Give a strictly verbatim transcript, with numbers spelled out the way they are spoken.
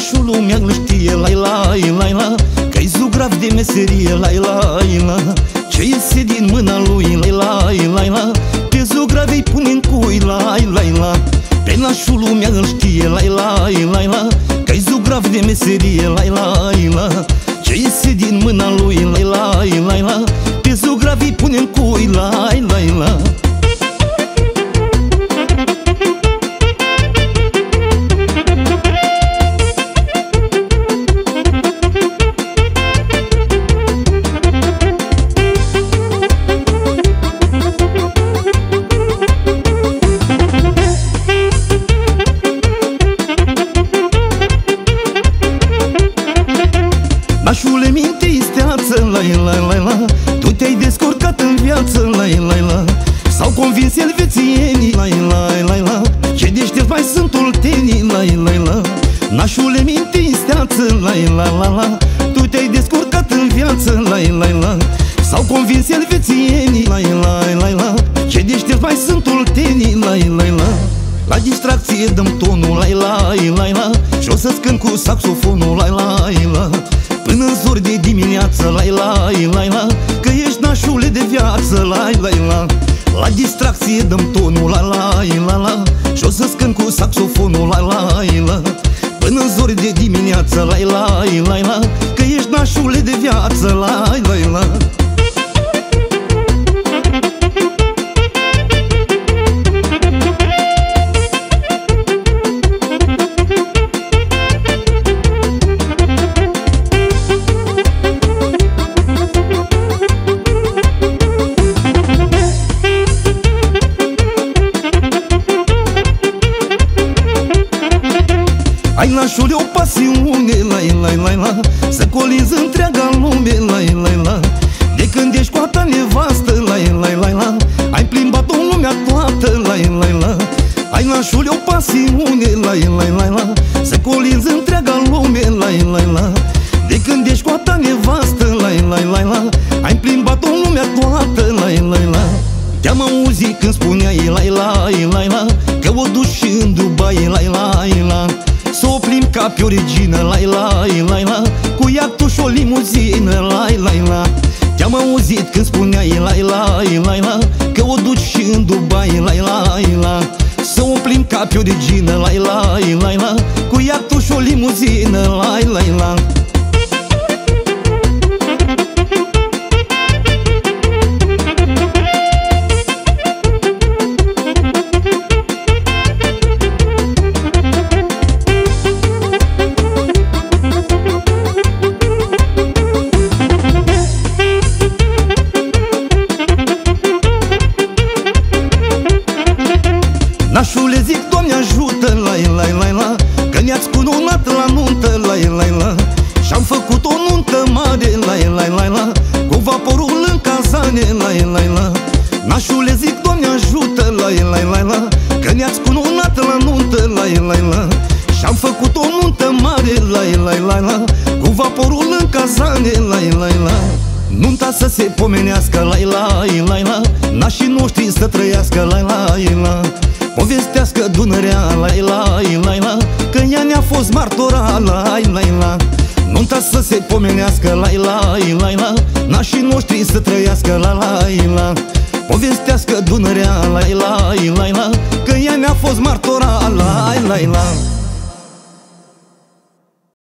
nașul lumea îl știe, lai lai lai la, că-i zugrav de meserie, lai lai la. Ce iese din mâna lui, lai lai lai la, pe zugrav-i pune în cui, lai lai la. Pe nașul lumea îl știe, lai lai lai la, că-i zugrav de meserie, lai lai la. Ce iese din mâna lui, lai lai lai la, pe zugrav-i pune în cui, lai lai la. Nașule, minte isteață, lai lai lai la, tu te-ai descurcat în viață, lai lai la. S-au convins elvețienii, lai lai lai la, ce deștept mai sunt oltenii, lai lai la. Nașule, minte isteață, lai lai la la, tu te-ai descurcat în viață, lai lai la. S-au convins elvețienii, lai lai lai la, ce deștept mai sunt oltenii, lai lai la. La distracție dăm tonul, lai lai lai la, și o să-ți cânt cu saxofonul, lai lai la. Până-n zori de dimineață, lai lai lai la, că ești nașule de viață, lai lai la. La distracție dăm tonul, lai lai la la, și o să-ți cânt cu saxofonul, lai lai la. Până-n zori de dimineață, lai lai lai la, că ești nașule de viață, lai lai la. Ai, nașule, o pasiune, lai lai lai la, să colinzi întreaga lume, lai lai la. De când ești cu a ta nevastă, lai lai lai la, ai plimbat-o în lumea toată, lai lai la. Ai, nașule, o pasiune, lai lai lai la, să colinzi întreaga lume, lai lai la. De când ești cu a ta nevastă, lai lai lai la, ai plimbat-o în lumea toată, lai lai la. Te-am auzit când spuneai, lai lai lai la, că o duci în Dubai, lai lai la. Să o plimbi ca pe o regină, lai lai lai la, cu iactul și o limuzină, lai lai la. Te-am auzit când spuneai, lai lai lai la, că o duci și în Dubai, lai lai la. Să o plimbi ca pe o regină, lai lai lai la, cu iactul și o limuzină, lai lai la. Nașule, zic, Doamne ajută, lai lai lai la, că ne-ați cununat la nuntă, lai lai la. Și-am făcut o nuntă mare, lai lai lai la, cu vaporul în cazane, lai lai la. Nașule, zic, Doamne ajută, lai lai lai la, că ne-ați cununat la nuntă, lai lai la. Și-am făcut o nuntă mare, lai lai lai la, cu vaporul în cazane, lai lai la. Nunta să se pomenească, lai lai lai la, nașii noștri să trăiască, lai lai la. Povestească Dunărea, lai lai lai la, că ea ne-a fost martora, lai lai la. Nunta să se pomenească, lai lai lai la, nașii noștri să trăiască, lai lai la. Povestească Dunărea, lai lai lai la, că ea ne-a fost martora, lai lai la.